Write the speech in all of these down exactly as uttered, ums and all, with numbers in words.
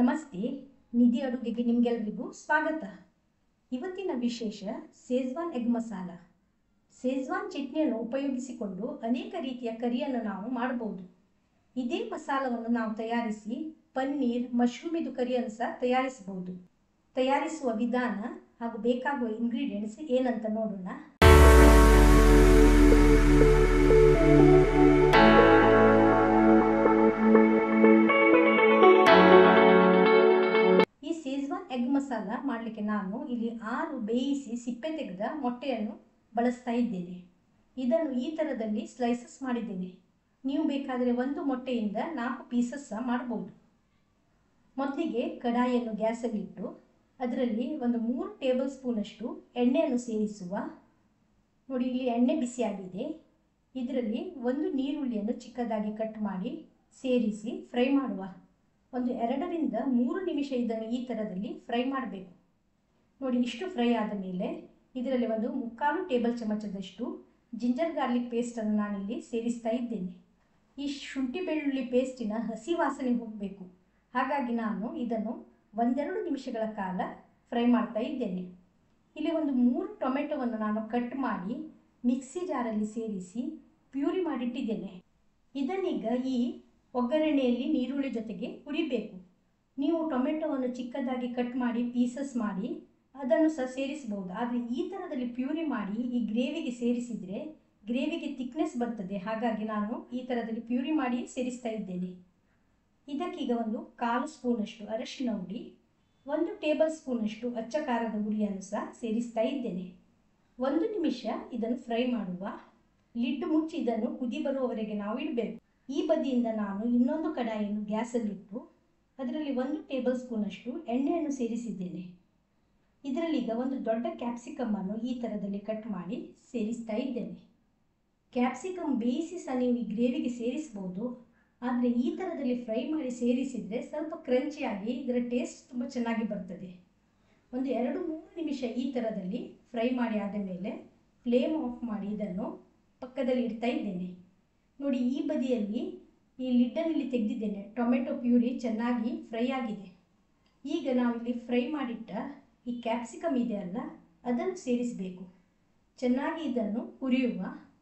ನಮಸ್ತೆ, ನಿಧಿ ಅಡುಗೆಗೆ ನಿಮಗೆಲ್ಲರಿಗೂ ಸ್ವಾಗತ. ಇವತ್ತಿನ ವಿಶೇಷ ಶೇಜ್ವಾನ್ ಎಗ್ ಮಸಾಲ. ಶೇಜ್ವಾನ್ ಚಟ್ನಿಯನ್ನು ಉಪಯೋಗಿಸಿಕೊಂಡು ಅನೇಕ ರೀತಿಯ ಕರಿಯನ್ನು ನಾವು ಮಾಡಬಹುದು. ಇದೇ ಮಸಾಲವನ್ನು ನಾವು ತಯಾರಿಸಿ ಪನ್ನೀರ್, ಮಶ್ರೂಮ್ ಇದು ಕರಿಯನ್ನು ಸಹ ತಯಾರಿಸಬಹುದು. ತಯಾರಿಸುವ ವಿಧಾನ ಹಾಗೂ ಬೇಕಾಗುವ ಇಂಗ್ರೀಡಿಯೆಂಟ್ಸ್ ಏನಂತ ನೋಡೋಣ. ಈ ಶೇಜ್ವಾನ್ ಎಗ್ ಮಸಾಲ ಮಾಡಲಿಕ್ಕೆ ನಾನು ಇಲ್ಲಿ ಆರು ಬೇಯಿಸಿ ಸಿಪ್ಪೆ ತೆಗೆದ ಮೊಟ್ಟೆಯನ್ನು ಬಳಸ್ತಾ ಇದ್ದೇನೆ. ಇದನ್ನು ಈ ಥರದಲ್ಲಿ ಸ್ಲೈಸಸ್ ಮಾಡಿದ್ದೇನೆ. ನೀವು ಬೇಕಾದರೆ ಒಂದು ಮೊಟ್ಟೆಯಿಂದ ನಾಲ್ಕು ಪೀಸಸ್ ಸಹ ಮಾಡಬಹುದು. ಮೊದಲಿಗೆ ಕಡಾಯಿಯನ್ನು ಗ್ಯಾಸಲ್ಲಿಟ್ಟು ಅದರಲ್ಲಿ ಒಂದು ಮೂರು ಟೇಬಲ್ ಸ್ಪೂನಷ್ಟು ಎಣ್ಣೆಯನ್ನು ಸೇರಿಸುವ. ನೋಡಿ, ಇಲ್ಲಿ ಎಣ್ಣೆ ಬಿಸಿಯಾಗಿದೆ. ಇದರಲ್ಲಿ ಒಂದು ನೀರುಳ್ಳಿಯನ್ನು ಚಿಕ್ಕದಾಗಿ ಕಟ್ ಮಾಡಿ ಸೇರಿಸಿ ಫ್ರೈ ಮಾಡುವ. ಒಂದು ಎರಡರಿಂದ ಮೂರು ನಿಮಿಷ ಇದನ್ನು ಈ ಥರದಲ್ಲಿ ಫ್ರೈ ಮಾಡಬೇಕು. ನೋಡಿ, ಇಷ್ಟು ಫ್ರೈ ಆದ ಮೇಲೆ ಇದರಲ್ಲಿ ಒಂದು ಮುಕ್ಕಾಲು ಟೇಬಲ್ ಚಮಚದಷ್ಟು ಜಿಂಜರ್ ಗಾರ್ಲಿಕ್ ಪೇಸ್ಟನ್ನು ನಾನಿಲ್ಲಿ ಸೇರಿಸ್ತಾ ಇದ್ದೇನೆ. ಈ ಶುಂಠಿ ಬೆಳ್ಳುಳ್ಳಿ ಪೇಸ್ಟಿನ ಹಸಿ ವಾಸನೆ ಹೋಗಬೇಕು. ಹಾಗಾಗಿ ನಾನು ಇದನ್ನು ಒಂದೆರಡು ನಿಮಿಷಗಳ ಕಾಲ ಫ್ರೈ ಮಾಡ್ತಾ ಇದ್ದೇನೆ. ಇಲ್ಲಿ ಒಂದು ಮೂರು ಟೊಮೆಟೊವನ್ನು ನಾನು ಕಟ್ ಮಾಡಿ ಮಿಕ್ಸಿ ಜಾರಲ್ಲಿ ಸೇರಿಸಿ ಪ್ಯೂರಿ ಮಾಡಿಟ್ಟಿದ್ದೇನೆ. ಇದನ್ನೀಗ ಈ ಒಗ್ಗರಣೆಯಲ್ಲಿ ನೀರುಳ್ಳಿ ಜೊತೆಗೆ ಹುರಿಬೇಕು. ನೀವು ಟೊಮೆಟೊವನ್ನು ಚಿಕ್ಕದಾಗಿ ಕಟ್ ಮಾಡಿ ಪೀಸಸ್ ಮಾಡಿ ಅದನ್ನು ಸಹ ಸೇರಿಸಬಹುದು. ಆದರೆ ಈ ಥರದಲ್ಲಿ ಪ್ಯೂರಿ ಮಾಡಿ ಈ ಗ್ರೇವಿಗೆ ಸೇರಿಸಿದರೆ ಗ್ರೇವಿಗೆ ತಿಕ್ನೆಸ್ ಬರ್ತದೆ. ಹಾಗಾಗಿ ನಾನು ಈ ಥರದಲ್ಲಿ ಪ್ಯೂರಿ ಮಾಡಿ ಸೇರಿಸ್ತಾ ಇದ್ದೇನೆ. ಇದಕ್ಕೀಗ ಒಂದು ಕಾಲು ಸ್ಪೂನಷ್ಟು ಅರಶಿನ ಹುಡಿ, ಒಂದು ಟೇಬಲ್ ಸ್ಪೂನಷ್ಟು ಅಚ್ಚ ಖಾರದ ಹುಡಿಯನ್ನು ಸಹ ಸೇರಿಸ್ತಾ ಇದ್ದೇನೆ. ಒಂದು ನಿಮಿಷ ಇದನ್ನು ಫ್ರೈ ಮಾಡುವ. ಲಿಡ್ ಮುಚ್ಚಿ ಇದನ್ನು ಕುದಿ ಬರುವವರೆಗೆ ನಾವು ಇಡಬೇಕು. ಈ ಬದಿಯಿಂದ ನಾನು ಇನ್ನೊಂದು ಕಡಾಯಿಯನ್ನು ಗ್ಯಾಸಲ್ಲಿಟ್ಟು ಅದರಲ್ಲಿ ಒಂದು ಟೇಬಲ್ ಸ್ಪೂನಷ್ಟು ಎಣ್ಣೆಯನ್ನು ಸೇರಿಸಿದ್ದೇನೆ. ಇದರಲ್ಲೀಗ ಒಂದು ದೊಡ್ಡ ಕ್ಯಾಪ್ಸಿಕಮ್ ಅನ್ನು ಈ ಥರದಲ್ಲಿ ಕಟ್ ಮಾಡಿ ಸೇರಿಸ್ತಾ ಇದ್ದೇನೆ. ಕ್ಯಾಪ್ಸಿಕಮ್ ಬೇಯಿಸಿ ಸಹ ನೀವು ಈ ಗ್ರೇವಿಗೆ ಸೇರಿಸ್ಬೋದು. ಆದರೆ ಈ ಥರದಲ್ಲಿ ಫ್ರೈ ಮಾಡಿ ಸೇರಿಸಿದರೆ ಸ್ವಲ್ಪ ಕ್ರಂಚಿಯಾಗಿ ಇದರ ಟೇಸ್ಟ್ ತುಂಬ ಚೆನ್ನಾಗಿ ಬರ್ತದೆ. ಒಂದು ಎರಡು ಮೂರು ನಿಮಿಷ ಈ ಥರದಲ್ಲಿ ಫ್ರೈ ಮಾಡಿ ಆದ ಮೇಲೆ ಫ್ಲೇಮ್ ಆಫ್ ಮಾಡಿ ಇದನ್ನು ಪಕ್ಕದಲ್ಲಿ ಇಡ್ತಾ ಇದ್ದೇನೆ. ನೋಡಿ, ಈ ಬದಿಯಲ್ಲಿ ಈ ಲಿಡ್ಡನ್ನು ತೆಗೆದಿದ್ದೇನೆ. ಟೊಮೆಟೊ ಪ್ಯೂರಿ ಚೆನ್ನಾಗಿ ಫ್ರೈ ಆಗಿದೆ. ಈಗ ನಾವಿಲ್ಲಿ ಫ್ರೈ ಮಾಡಿಟ್ಟ ಈ ಕ್ಯಾಪ್ಸಿಕಮ್ ಇದೆಯಲ್ಲ, ಅದನ್ನು ಸೇರಿಸಬೇಕು. ಚೆನ್ನಾಗಿ ಇದನ್ನು ಹುರಿಯುವ.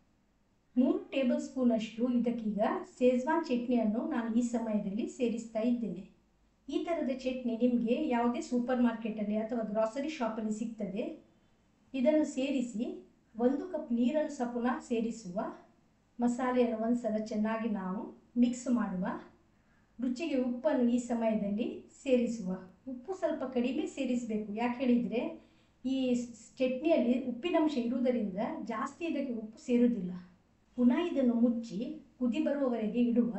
ಮೂರು ಟೇಬಲ್ ಸ್ಪೂನಷ್ಟು ಇದಕ್ಕೀಗ ಶೇಜ್ವಾನ್ ಚಟ್ನಿಯನ್ನು ನಾನು ಈ ಸಮಯದಲ್ಲಿ ಸೇರಿಸ್ತಾ ಇದ್ದೇನೆ. ಈ ಥರದ ಚಟ್ನಿ ನಿಮಗೆ ಯಾವುದೇ ಸೂಪರ್ ಮಾರ್ಕೆಟಲ್ಲಿ ಅಥವಾ ಗ್ರಾಸರಿ ಶಾಪಲ್ಲಿ ಸಿಗ್ತದೆ. ಇದನ್ನು ಸೇರಿಸಿ ಒಂದು ಕಪ್ ನೀರನ್ನು ಸಹ ಪುನಃ ಸೇರಿಸುವ. ಮಸಾಲೆಯನ್ನು ಒಂದು ಸಲ ಚೆನ್ನಾಗಿ ನಾವು ಮಿಕ್ಸ್ ಮಾಡುವ. ರುಚಿಗೆ ಉಪ್ಪನ್ನು ಈ ಸಮಯದಲ್ಲಿ ಸೇರಿಸುವ. ಉಪ್ಪು ಸ್ವಲ್ಪ ಕಡಿಮೆ ಸೇರಿಸಬೇಕು. ಯಾಕೆ ಹೇಳಿದರೆ ಈ ಚಟ್ನಿಯಲ್ಲಿ ಉಪ್ಪಿನಂಶ ಇರುವುದರಿಂದ ಜಾಸ್ತಿ ಇದಕ್ಕೆ ಉಪ್ಪು ಸೇರುವುದಿಲ್ಲ. ಪುನಃ ಇದನ್ನು ಮುಚ್ಚಿ ಕುದಿ ಬರುವವರೆಗೆ ಇಡುವ.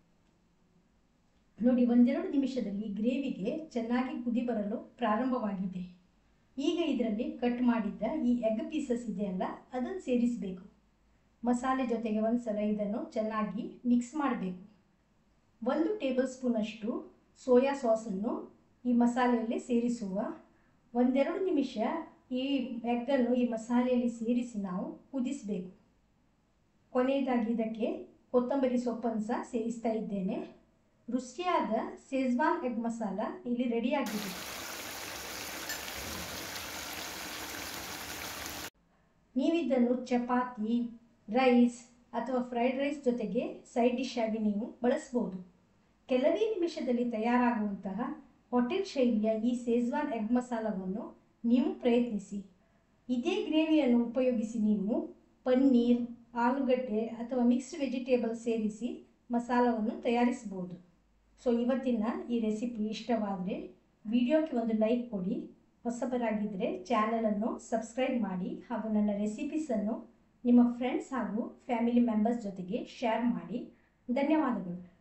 ನೋಡಿ, ಒಂದೆರಡು ನಿಮಿಷದಲ್ಲಿ ಗ್ರೇವಿಗೆ ಚೆನ್ನಾಗಿ ಕುದಿ ಬರಲು ಪ್ರಾರಂಭವಾಗಿದೆ. ಈಗ ಇದರಲ್ಲಿ ಕಟ್ ಮಾಡಿದ್ದ ಈ ಎಗ್ ಪೀಸಸ್ ಇದೆಯಲ್ಲ, ಅದನ್ನು ಸೇರಿಸಬೇಕು. ಮಸಾಲೆ ಜೊತೆಗೆ ಒಂದು ಸಲ ಇದನ್ನು ಚೆನ್ನಾಗಿ ಮಿಕ್ಸ್ ಮಾಡಬೇಕು. ಒಂದು ಟೇಬಲ್ ಸ್ಪೂನಷ್ಟು ಸೋಯಾ ಸಾಸನ್ನು ಈ ಮಸಾಲೆಯಲ್ಲಿ ಸೇರಿಸುವ. ಒಂದೆರಡು ನಿಮಿಷ ಈ ಎಗ್ಗನ್ನು ಈ ಮಸಾಲೆಯಲ್ಲಿ ಸೇರಿಸಿ ನಾವು ಕುದಿಸಬೇಕು. ಕೊನೆಯದಾಗಿ ಇದಕ್ಕೆ ಕೊತ್ತಂಬರಿ ಸೊಪ್ಪನ್ನು ಸಹ ಸೇರಿಸ್ತಾ ಇದ್ದೇನೆ. ರುಚಿಯಾದ ಶೇಜ್ವಾನ್ ಎಗ್ ಮಸಾಲ ಇಲ್ಲಿ ರೆಡಿಯಾಗಿದೆ. ನೀವಿದನ್ನು ಚಪಾತಿ, ರೈಸ್ ಅಥವಾ ಫ್ರೈಡ್ ರೈಸ್ ಜೊತೆಗೆ ಸೈಡ್ ಡಿಶ್ ಆಗಿ ನೀವು ಬಳಸ್ಬೋದು. ಕೆಲವೇ ನಿಮಿಷದಲ್ಲಿ ತಯಾರಾಗುವಂತಹ ಹೋಟೆಲ್ ಶೈಲಿಯ ಈ ಶೇಜ್ವಾನ್ ಎಗ್ ಮಸಾಲವನ್ನು ನೀವು ಪ್ರಯತ್ನಿಸಿ. ಇದೇ ಗ್ರೇವಿಯನ್ನು ಉಪಯೋಗಿಸಿ ನೀವು ಪನ್ನೀರ್, ಆಲೂಗಡ್ಡೆ ಅಥವಾ ಮಿಕ್ಸ್ಡ್ ವೆಜಿಟೇಬಲ್ ಸೇರಿಸಿ ಮಸಾಲವನ್ನು ತಯಾರಿಸಬಹುದು. ಸೊ ಇವತ್ತಿನ ಈ ರೆಸಿಪಿ ಇಷ್ಟವಾದರೆ ವಿಡಿಯೋಕ್ಕೆ ಒಂದು ಲೈಕ್ ಕೊಡಿ. ಹೊಸಬರಾಗಿದ್ದರೆ ಚಾನಲನ್ನು ಸಬ್ಸ್ಕ್ರೈಬ್ ಮಾಡಿ ಹಾಗೂ ನನ್ನ ರೆಸಿಪೀಸನ್ನು ನಿಮ್ಮ ಫ್ರೆಂಡ್ಸ್ ಹಾಗೂ ಫ್ಯಾಮಿಲಿ ಮೆಂಬರ್ಸ್ ಜೊತೆಗೆ ಶೇರ್ ಮಾಡಿ. ಧನ್ಯವಾದಗಳು.